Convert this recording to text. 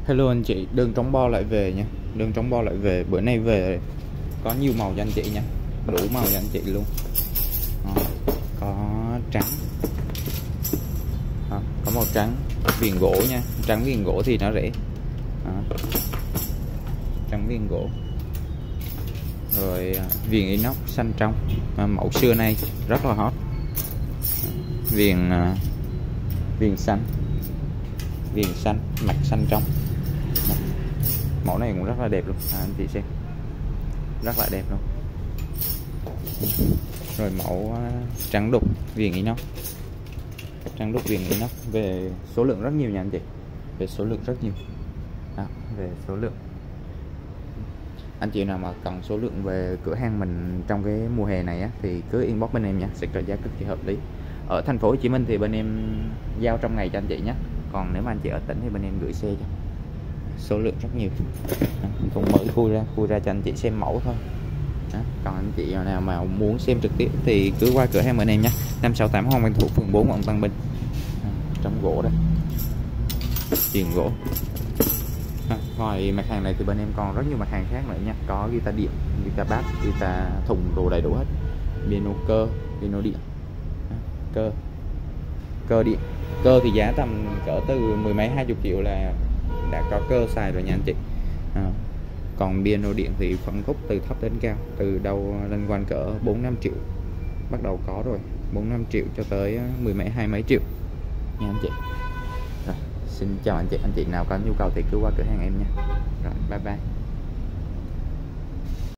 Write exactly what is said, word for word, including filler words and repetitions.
Hello anh chị, đơn trống bo lại về nha. Đơn trống bo lại về, bữa nay về có nhiều màu cho anh chị nha. Đủ màu cho anh chị luôn. Đó, có trắng. Đó, có màu trắng, viền gỗ nha. Trắng viền gỗ thì nó rẻ. Đó, trắng viền gỗ. Rồi viền inox xanh trong. À, mẫu xưa nay rất là hot. Viền uh, viền xanh. Viền xanh, mặt xanh trong. Mẫu này cũng rất là đẹp luôn, à, anh chị xem, rất là đẹp luôn. Rồi mẫu uh, trắng đục viền inox, trắng đục viền inox. Về số lượng rất nhiều nha anh chị, về số lượng rất nhiều. Đó, về số lượng, anh chị nào mà cần số lượng về cửa hàng mình trong cái mùa hè này á, thì cứ inbox bên em nha, sẽ có giá cực kỳ hợp lý. Ở thành phố Hồ Chí Minh thì bên em giao trong ngày cho anh chị nhé, còn nếu mà anh chị ở tỉnh thì bên em gửi xe cho. Số lượng rất nhiều. Cũng mở khui ra khui ra cho anh chị xem mẫu thôi. Đó, còn anh chị nào mà muốn xem trực tiếp thì cứ qua cửa hàng bên em nhé, năm sáu tám Hoàng Văn Thụ, phường bốn, quận Tân Bình. Trong gỗ đây, tiền gỗ. À, ngoài mặt hàng này thì bên em còn rất nhiều mặt hàng khác nữa nha. Có guitar điện, guitar bass, guitar thùng, đồ đầy đủ hết. Piano cơ, piano điện. À, cơ cơ điện. Cơ thì giá tầm cỡ từ mười mấy hai chục triệu là đã có cơ xài rồi nha anh chị. À, còn piano điện thì phân khúc từ thấp đến cao, từ đầu lên quanh cỡ bốn năm triệu bắt đầu có rồi, bốn năm triệu cho tới mười mấy hai mấy triệu nha anh chị. Rồi, xin chào anh chị. Anh chị nào có nhu cầu thì cứ qua cửa hàng em nha. Rồi, bye bye.